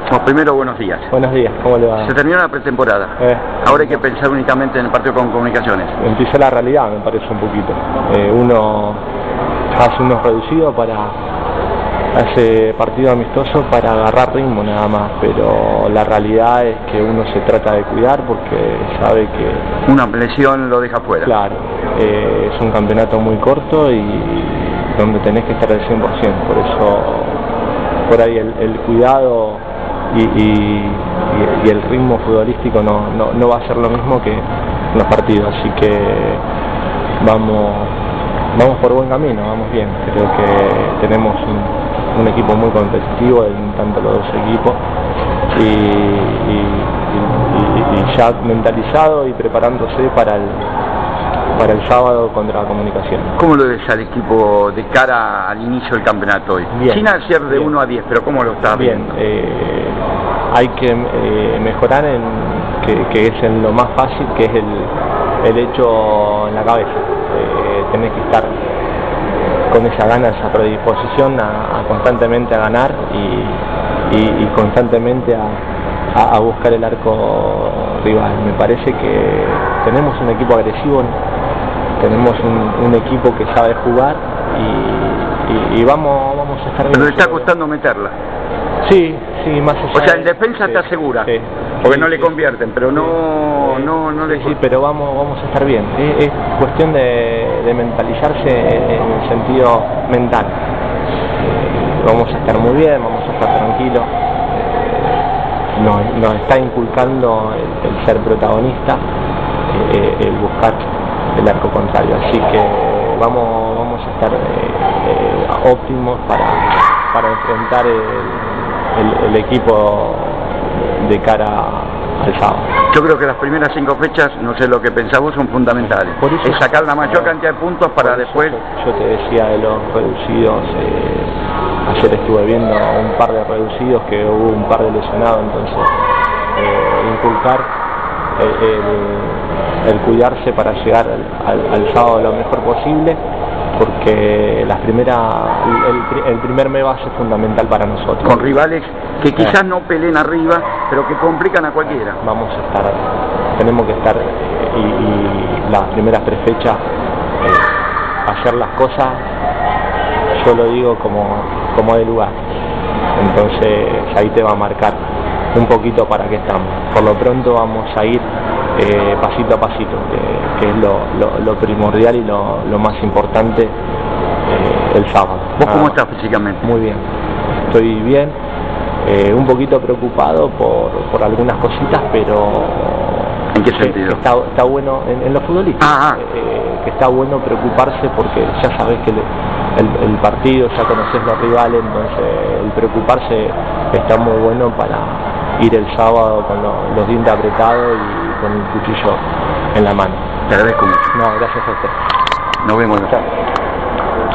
Bueno, primero, buenos días. Buenos días, ¿cómo le va? Se terminó la pretemporada. Ahora hay que pensar únicamente en el partido con Comunicaciones. Empieza la realidad, me parece un poquito. Uno hace unos reducidos hace partido amistoso para agarrar ritmo nada más, pero la realidad es que uno se trata de cuidar porque sabe que... Una lesión lo deja fuera. Claro, es un campeonato muy corto y donde tenés que estar al 100%, por eso por ahí el cuidado y el ritmo futbolístico no va a ser lo mismo que en los partidos, así que vamos por buen camino, vamos bien. Creo que tenemos un equipo muy competitivo en tanto los dos equipos y ya mentalizado y preparándose para el sábado contra Comunicaciones. ¿Cómo lo ves al equipo de cara al inicio del campeonato hoy? Bien, sin hacer de 1 a 10, pero ¿cómo lo está viendo? Hay que mejorar en que es en lo más fácil, que es el hecho en la cabeza. Tenés que estar con esa gana, esa predisposición a constantemente a ganar y constantemente a buscar el arco rival. Me parece que tenemos un equipo agresivo, tenemos un equipo que sabe jugar y vamos a estar bien. Pero le está costando meterla. Sí, más allá. O sea, en defensa está segura, porque no le convierten, pero no le... Sí, pero vamos a estar bien. Es cuestión de mentalizarse en el sentido mental. Vamos a estar muy bien, vamos a estar tranquilos. Nos está inculcando el ser protagonista, el buscar el arco contrario. Así que vamos a estar óptimos para enfrentar el equipo de cara al sábado. Yo creo que las primeras 5 fechas, no sé lo que pensamos, son fundamentales. Por eso, es sacar la mayor cantidad de puntos para después... Yo te decía de los reducidos, ayer estuve viendo un par de reducidos, que hubo un par de lesionados, entonces inculcar el cuidarse para llegar al sábado lo mejor posible, porque el primer mes va a ser fundamental para nosotros. Con rivales que quizás no peleen arriba, pero que complican a cualquiera. Tenemos que estar, y las primeras 3 fechas, hacer las cosas, yo lo digo como de lugar. Entonces ahí te va a marcar un poquito para qué estamos. Por lo pronto vamos a ir pasito a pasito, que es lo primordial y lo más importante el sábado. ¿Vos cómo estás físicamente? Muy bien, estoy bien, un poquito preocupado por algunas cositas, pero... ¿En qué sentido? Está bueno en lo futbolístico, que está bueno preocuparse porque ya sabes que el partido, ya conoces los rivales, entonces el preocuparse está muy bueno para ir el sábado con los dientes apretados y con el cuchillo en la mano. Te agradezco mucho. No, gracias a usted. Nos vemos. Chao.